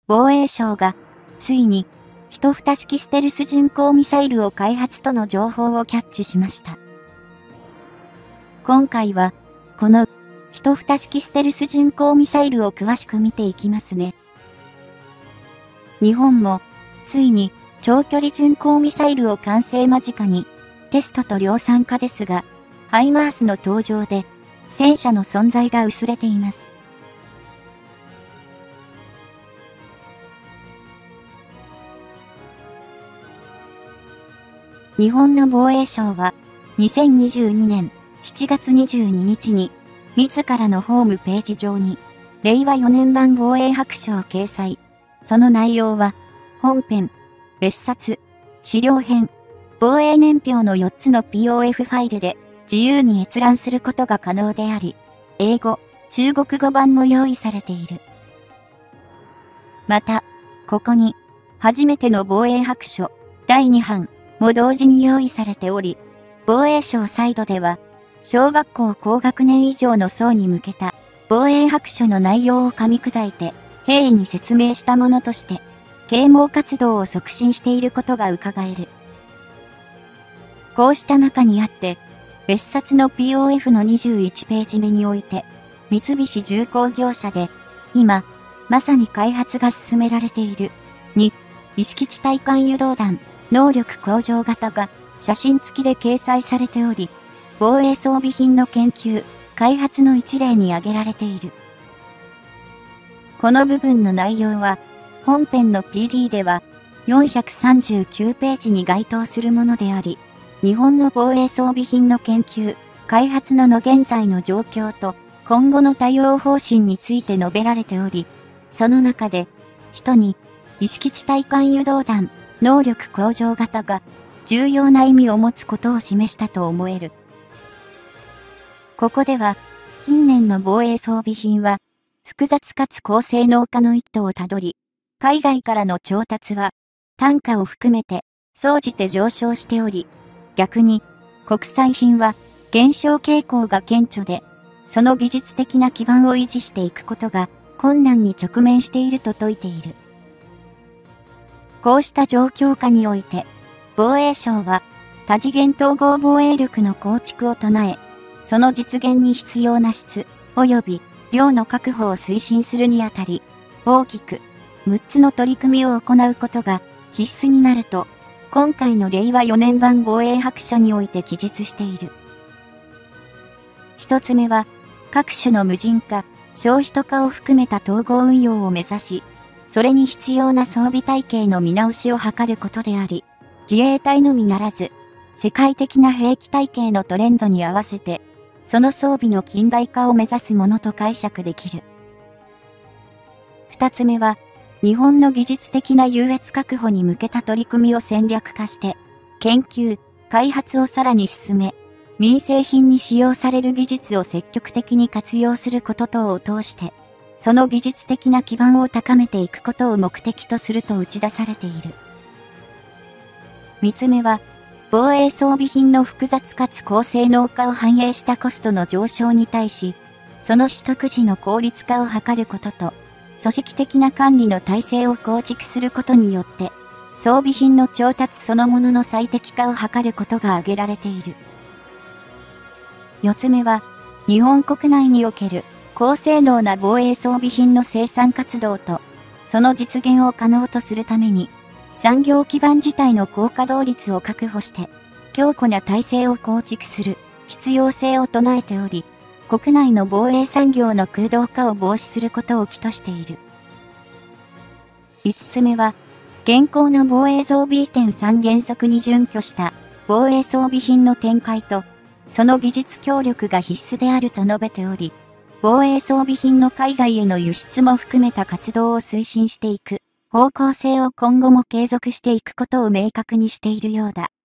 防衛省が、ついに、一蓋式ステルス巡航ミサイルを開発との情報をキャッチしました。今回は、この、一蓋式ステルス巡航ミサイルを詳しく見ていきますね。日本も、ついに、長距離巡航ミサイルを完成間近に、テストと量産化ですが、ハイマースの登場で、戦車の存在が薄れています。日本の防衛省は、2022年7月22日に、自らのホームページ上に、令和4年版防衛白書を掲載。その内容は、本編、別冊、資料編、防衛年表の4つの POF ファイルで自由に閲覧することが可能であり、英語、中国語版も用意されている。また、ここに、初めての防衛白書、第2版も同時に用意されており、防衛省サイドでは、小学校高学年以上の層に向けた防衛白書の内容を噛み砕いて、平易に説明したものとして、啓蒙活動を促進していることが伺える。こうした中にあって、別冊の POF の21ページ目において、三菱重工業者で、今、まさに開発が進められている、2、意識地対艦誘導弾、能力向上型が写真付きで掲載されており、防衛装備品の研究、開発の一例に挙げられている。この部分の内容は、本編の PD では439ページに該当するものであり、日本の防衛装備品の研究、開発の現在の状況と今後の対応方針について述べられており、その中で、1に、意識地対艦誘導弾、能力向上型が重要な意味を持つことを示したと思える。ここでは、近年の防衛装備品は、複雑かつ高性能化の一途をたどり、海外からの調達は、単価を含めて、総じて上昇しており、逆に、国産品は、減少傾向が顕著で、その技術的な基盤を維持していくことが、困難に直面していると説いている。こうした状況下において、防衛省は、多次元統合防衛力の構築を唱え、その実現に必要な質、及び量の確保を推進するにあたり、大きく、6つの取り組みを行うことが必須になると、今回の令和4年版防衛白書において記述している。一つ目は、各種の無人化、小人化を含めた統合運用を目指し、それに必要な装備体系の見直しを図ることであり、自衛隊のみならず、世界的な兵器体系のトレンドに合わせて、その装備の近代化を目指すものと解釈できる。二つ目は、日本の技術的な優越確保に向けた取り組みを戦略化して、研究、開発をさらに進め、民生品に使用される技術を積極的に活用すること等を通して、その技術的な基盤を高めていくことを目的とすると打ち出されている。三つ目は、防衛装備品の複雑かつ高性能化を反映したコストの上昇に対し、その取得時の効率化を図ることと、組織的な管理の体制を構築することによって、装備品の調達そのものの最適化を図ることが挙げられている。四つ目は、日本国内における高性能な防衛装備品の生産活動と、その実現を可能とするために、産業基盤自体の高稼働率を確保して、強固な体制を構築する必要性を唱えており、国内の防衛産業の空洞化を防止することを起としている。五つ目は、現行の防衛装備移転3原則に準拠した防衛装備品の展開と、その技術協力が必須であると述べており、防衛装備品の海外への輸出も含めた活動を推進していく方向性を今後も継続していくことを明確にしているようだ。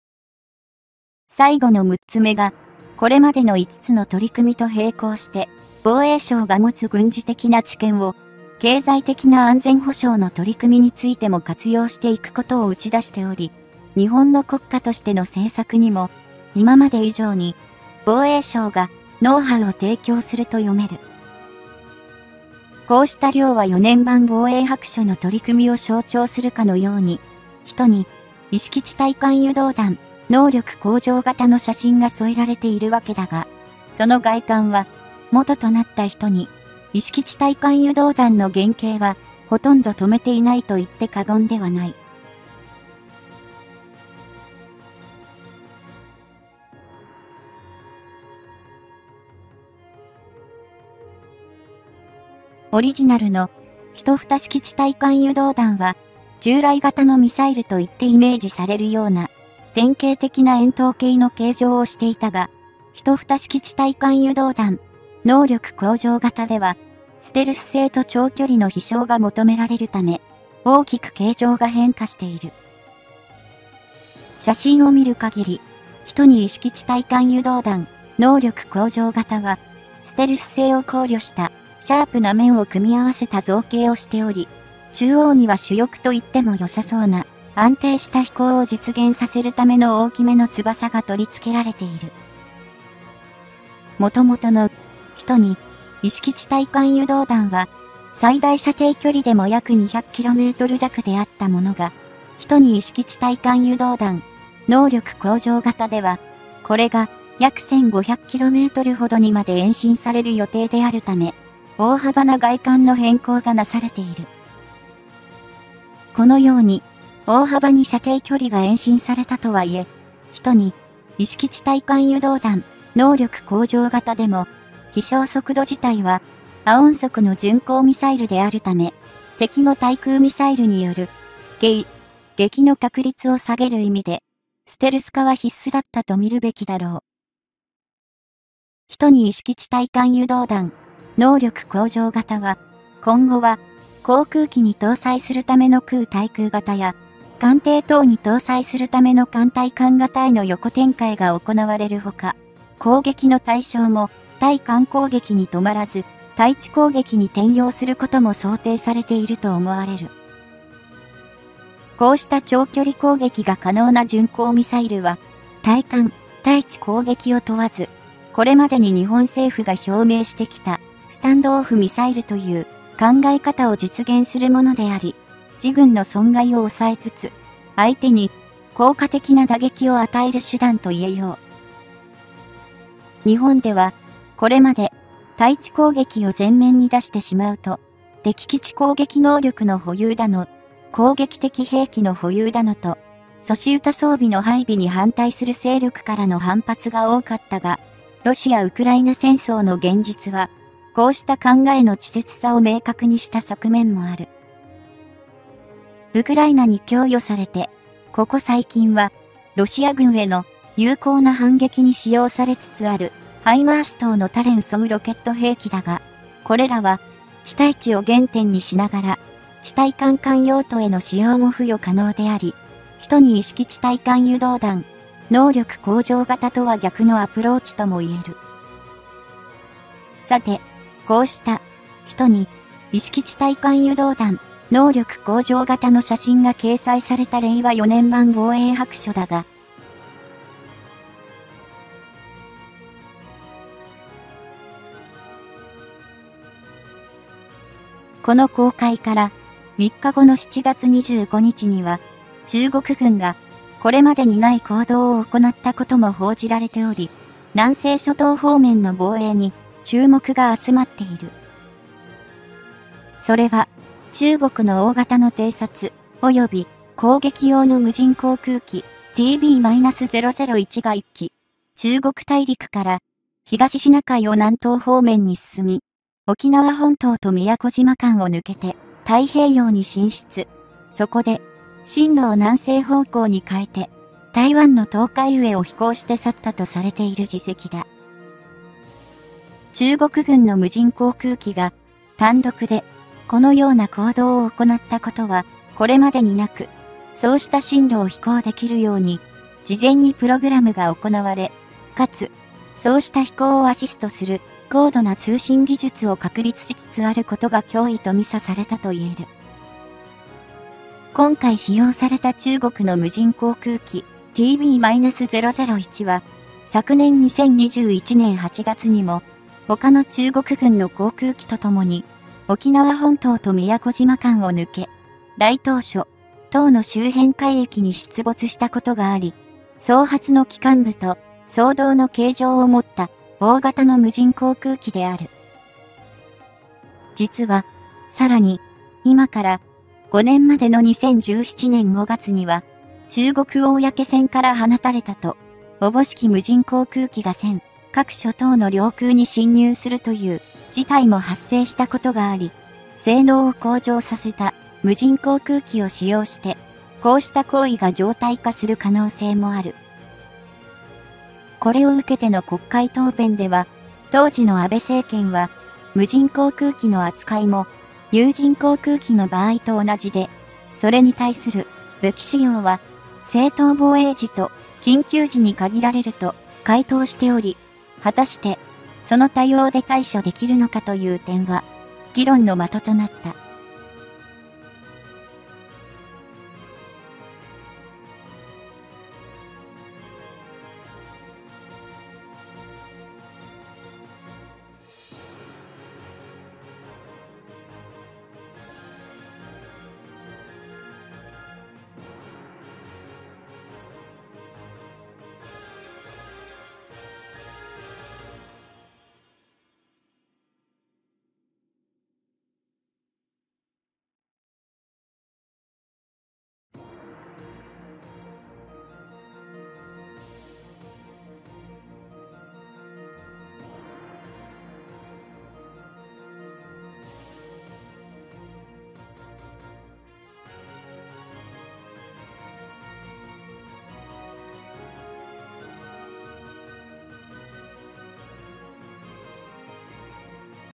最後の6つ目が、これまでの5つの取り組みと並行して、防衛省が持つ軍事的な知見を、経済的な安全保障の取り組みについても活用していくことを打ち出しており、日本の国家としての政策にも、今まで以上に、防衛省がノウハウを提供すると読める。 こうした量は4年版防衛白書の取り組みを象徴するかのように、人に意識地対艦誘導弾、能力向上型の写真が添えられているわけだが、その外観は元となった人に意識地対艦誘導弾の原型はほとんど止めていないと言って過言ではない。オリジナルの一蓋式地対艦誘導弾は従来型のミサイルと言ってイメージされるような典型的な円筒形の形状をしていたが、一蓋式地対艦誘導弾、能力向上型では、ステルス性と長距離の飛翔が求められるため、大きく形状が変化している。写真を見る限り、人に意識地対艦誘導弾、能力向上型は、ステルス性を考慮したシャープな面を組み合わせた造形をしており、中央には主翼と言っても良さそうな安定した飛行を実現させるための大きめの翼が取り付けられている。元々の人に意識地対艦誘導弾は最大射程距離でも約 200km 弱であったものが、人に意識地対艦誘導弾能力向上型ではこれが約 1500km ほどにまで延伸される予定であるため、大幅な外観の変更がなされている。このように大幅に射程距離が延伸されたとはいえ、人に意識地対艦誘導弾能力向上型でも飛翔速度自体は亜音速の巡航ミサイルであるため、敵の対空ミサイルによる撃の確率を下げる意味でステルス化は必須だったと見るべきだろう。人に意識地対艦誘導弾能力向上型は今後は航空機に搭載するための空対空型や艦艇等に搭載するための艦対艦型への横展開が行われるほか、攻撃の対象も対艦攻撃に止まらず対地攻撃に転用することも想定されていると思われる。こうした長距離攻撃が可能な巡航ミサイルは対艦、対地攻撃を問わず、これまでに日本政府が表明してきたスタンドオフミサイルという考え方を実現するものであり、自軍の損害を抑えつつ、相手に効果的な打撃を与える手段と言えよう。日本では、これまで対地攻撃を前面に出してしまうと、敵基地攻撃能力の保有だの、攻撃的兵器の保有だのと、阻止歌装備の配備に反対する勢力からの反発が多かったが、ロシア・ウクライナ戦争の現実は、こうした考えの稚拙さを明確にした側面もある。ウクライナに供与されて、ここ最近は、ロシア軍への有効な反撃に使用されつつある、ハイマース等の多連装ロケット兵器だが、これらは、地対地を原点にしながら、地対艦艦用途への使用も付与可能であり、人に意識地対艦誘導弾、能力向上型とは逆のアプローチとも言える。さて、こうした人に意識地対艦誘導弾能力向上型の写真が掲載された令和4年版防衛白書だが、この公開から3日後の7月25日には中国軍がこれまでにない行動を行ったことも報じられており、南西諸島方面の防衛に注目が集まっている。それは中国の大型の偵察及び攻撃用の無人航空機 TB-001 が1機、中国大陸から東シナ海を南東方面に進み、沖縄本島と宮古島間を抜けて太平洋に進出。そこで進路を南西方向に変えて台湾の東海上を飛行して去ったとされている事跡だ。中国軍の無人航空機が単独でこのような行動を行ったことはこれまでになく、そうした進路を飛行できるように事前にプログラムが行われ、かつそうした飛行をアシストする高度な通信技術を確立しつつあることが脅威と見差されたと言える。今回使用された中国の無人航空機 TB-001 は昨年2021年8月にも他の中国軍の航空機とともに沖縄本島と宮古島間を抜け、大東署、等の周辺海域に出没したことがあり、総発の機関部と総動の形状を持った大型の無人航空機である。実は、さらに、今から5年までの2017年5月には、中国公船から放たれたと、おぼしき無人航空機が各諸島の領空に侵入するという事態も発生したことがあり、性能を向上させた無人航空機を使用して、こうした行為が常態化する可能性もある。これを受けての国会答弁では、当時の安倍政権は、無人航空機の扱いも、有人航空機の場合と同じで、それに対する武器使用は、正当防衛時と緊急時に限られると回答しており、果たして、その対応で対処できるのかという点は、議論の的となった。